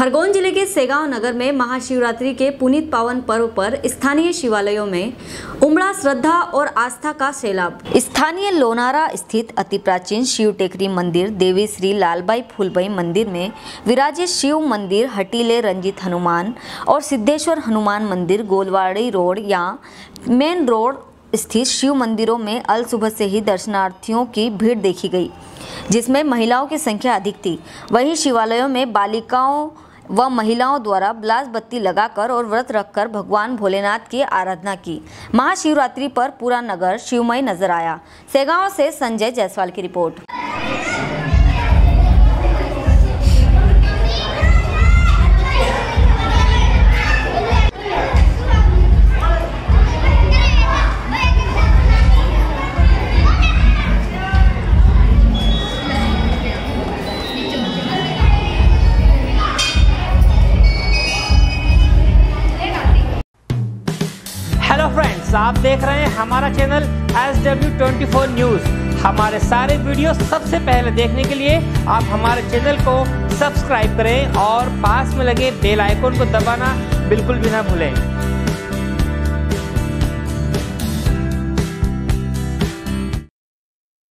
खरगोन जिले के सेगांव नगर में महाशिवरात्रि के पुनीत पावन पर्व पर स्थानीय शिवालयों में उमड़ा श्रद्धा और आस्था का सैलाब। स्थानीय लोनारा स्थित अति प्राचीन शिव टेकरी मंदिर देवी श्री लालबाई फूलबाई मंदिर में विराजे शिव मंदिर, हटीले रंजित हनुमान और सिद्धेश्वर हनुमान मंदिर गोलवाड़ी रोड या मेन रोड स्थित शिव मंदिरों में अल सुबह से ही दर्शनार्थियों की भीड़ देखी गई, जिसमें महिलाओं की संख्या अधिक थी। वहीं शिवालयों में बालिकाओं व महिलाओं द्वारा ब्लास बत्ती लगाकर और व्रत रखकर भगवान भोलेनाथ की आराधना की। महाशिवरात्रि पर पूरा नगर शिवमय नजर आया। सेगांव से संजय जायसवाल की रिपोर्ट। हेलो फ्रेंड्स, आप देख रहे हैं हमारा चैनल SW24 न्यूज़। हमारे सारे वीडियो सबसे पहले देखने के लिए आप हमारे चैनल को सब्सक्राइब करें और पास में लगे बेल आइकन को दबाना बिल्कुल भी ना भूलें।